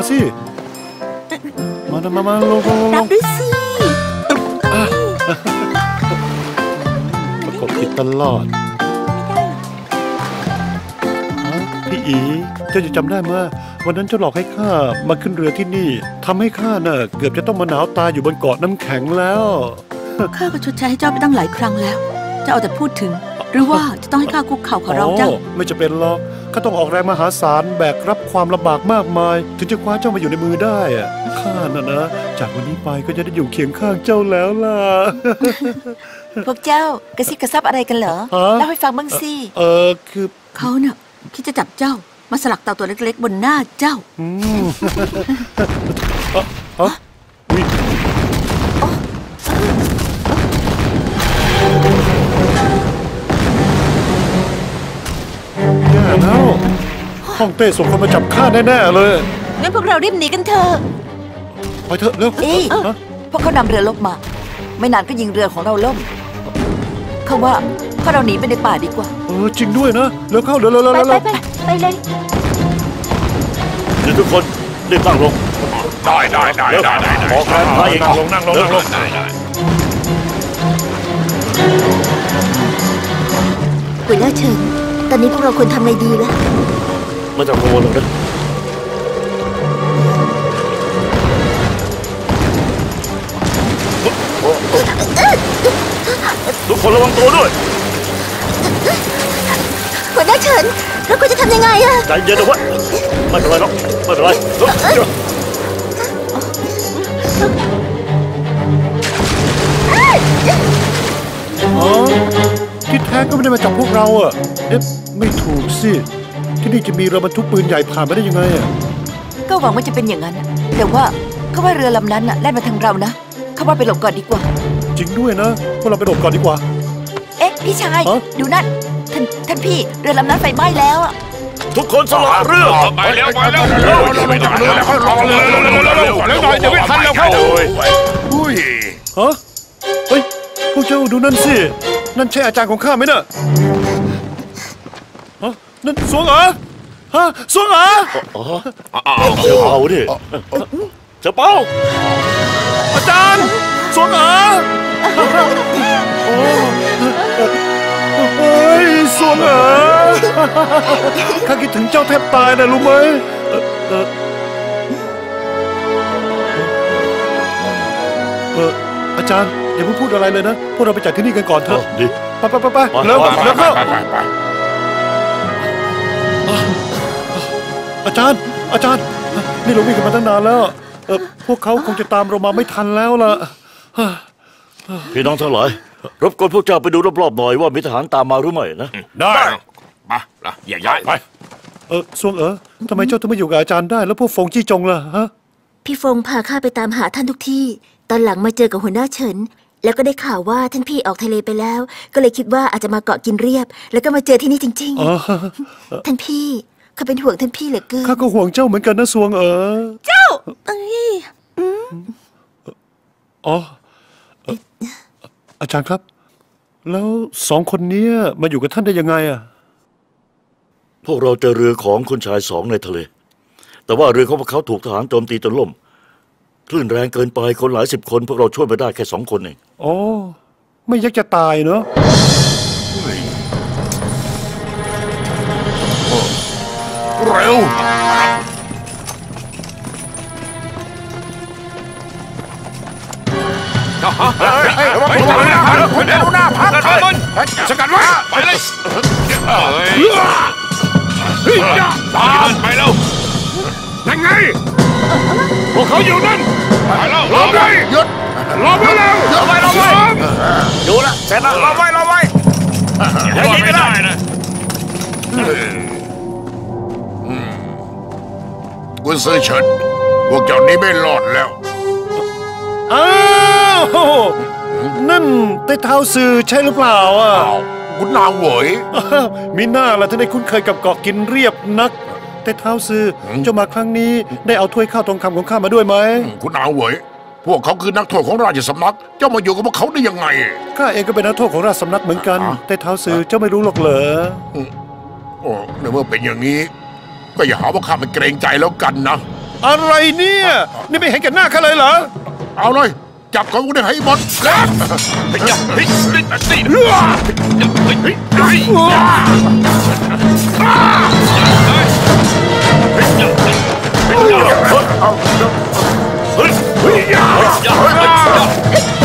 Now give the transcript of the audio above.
สิมาลงรับด้วยสิประกบติดตลอดพี่อีเจ้าจะจำได้ไหมวันนั้นเจ้าหลอกให้ข้ามาขึ้นเรือที่นี่ทำให้ข้าน่ะเกือบจะต้องมาหนาวตายอยู่บนเกาะน้ำแข็งแล้วข้าก็ชดใช้ให้เจ้าไปตั้งหลายครั้งแล้วเจ้าเอาแต่พูดถึงหรือว่าจะต้องให้ข้าคุกเข่าขอร้องเจ้าไม่จะเป็นหรอกข้าต้องออกแรงมหาศาลแบกรับความลำบากมากมายถึงจะคว้าเจ้ามาอยู่ในมือได้อะข้าน่ะนะจากวันนี้ไปก็จะได้อยู่เคียงข้างเจ้าแล้วล่ะพวกเจ้ากระซิบกระซับอะไรกันเหรอเล่าให้ฟังบ้างสิคือเขาเนี่ยคิดจะจับเจ้ามาสลักเต่าตัวเล็กๆบนหน้าเจ้าแย่แล้วฮ่องเต้ส่งคนมาจับข้าแน่ๆเลยงั้นพวกเรารีบหนีกันเถอะไปเถอะเร็วพวกเขานำเรือลบมาไม่นานก็ยิงเรือของเราล่มเขาว่าพวกเราหนีไปในป่าดีกว่าจริงด้วยนะเร็วเข้าเร็วไปเลยเดี๋ยวทุกคนรีบนั่งลงได้ขอแรงพายอีกนั่งลงหัวหน้าเฉินตอนนี้พวกเราควรทำไงดีล่ะไม่ต้องกังวลหรอกนะทุกคนระวังตัวด้วยหัวหน้าเฉินเราควรจะทำยังไงอะใจเย็นนะวะไม่เป็นไรหรอกไม่เป็นไรที่แท้ก็ไม่ได้มาจับพวกเราอ่ะไม่ถูกสิที่นี่จะมีเรือบรรทุกปืนใหญ่ผ่านมาได้ยังไงอ่ะก็หวังว่าจะเป็นอย่างนั้นแต่ว่าเขาว่าเรือลำนั้นน่ะแล่นมาทางเรานะเขาว่าไปหลบก่อนดีกว่าจริงด้วยนะพวกเราไปหลบก่อนดีกว่าพี่ชายดูนั่นท่านพี่เรือลำนั้นไฟไหม้แล้วอ่ะทุกคนสละเรือไปแล้วเดี๋ยวไม่ทันแล้วครับอุ้ยเฮ้ยพวกเจ้าดูนั่นสินั่นใช่อาจารย์ของข้าไหมน่ะนั่นสวงเหรอสวงเหรอเจ้าเปาดิเจ้าเปาอาจารย์สวงเหรอเฮ้ยสวงเหรอข้าคิดถึงเจ้าแทบตายนะรู้ไหมอาจารย์อย่าเพิ่งพูดอะไรเลยนะพวกเราไปจากที่นี่กันก่อนเถอะดิไปเร็วเข้าอาจารย์นี่เราวิ่งกันมาตั้งนานแล้วพวกเขาคงจะตามเรามาไม่ทันแล้วล่ะพี่น้องทั้งหลายรบกวนพวกเจ้าไปดูรอบๆหน่อยว่ามีทหารตามมาหรือไม่นะได้มาย้ายไปซวงทำไมเจ้าถึงมาอยู่กับอาจารย์ได้แล้วพวกฟงจี้จงล่ะฮะพี่ฟงพาข้าไปตามหาท่านทุกที่ตอนหลังมาเจอกับหัวหน้าเฉินแล้วก็ได้ข่าวว่าท่านพี่ออกทะเลไปแล้วก็เลยคิดว่าอาจจะมาเกาะกินเรียบแล้วก็มาเจอที่นี่จริงๆท่านพี่ข้าเป็นห่วงท่านพี่เหลือเกินข้าก็ห่วงเจ้าเหมือนกันนะซวงเจ้าอาจารย์ครับแล้วสองคนนี้มาอยู่กับท่านได้ยังไงอ่ะพวกเราเจอเรือของคนชายสองในทะเลแต่ว่าเรือของพวกเขาถูกทหารโจมตีจนล่มคลื่นแรงเกินไปคนหลาย10คนพวกเราช่วยมาได้แค่2 คนเองไม่ยักจะตายเนอะเร็วหน้าพักสกัดไว้ไปเลยตามไปแล้วนั่นไงพวกเขาอยู่นั่นไปแล้วรอไว้หยุดรอไว้แล้วรอไว้อยู่ละเสร็จแล้วรอไว้อย่ายิงไม่ได้นะกุนซือเฉินพวกเจ้านี้ไม่รอดแล้วนั่นไต้เท้าซือใช่หรือเปล่าอ่ะคุณนางเหวยมีหน้าล่ะที่ได้คุ้นเคยกับเกาะกินเรียบนักไต้เท้าซือเจ้ามาครั้งนี้ได้เอาถ้วยข้าวทองคำของข้ามาด้วยไหมคุณนางเหวยพวกเขาคือนักโทษของราชสำนักเจ้ามาอยู่กับพวกเขาได้ยังไงข้าเองก็เป็นนักโทษของราชสำนักเหมือนกันไต้เท้าซือเจ้าไม่รู้หรอกเหรอในเมื่อเป็นอย่างนี้ก็อย่าหาว่าข้ามันเกรงใจแล้วกันนะอะไรเนี่ย นี่ไม่เห็นแก่หน้าข้าเลยเหรอเอาเลยจับของพวกนี้ให้หมดเฮ้ย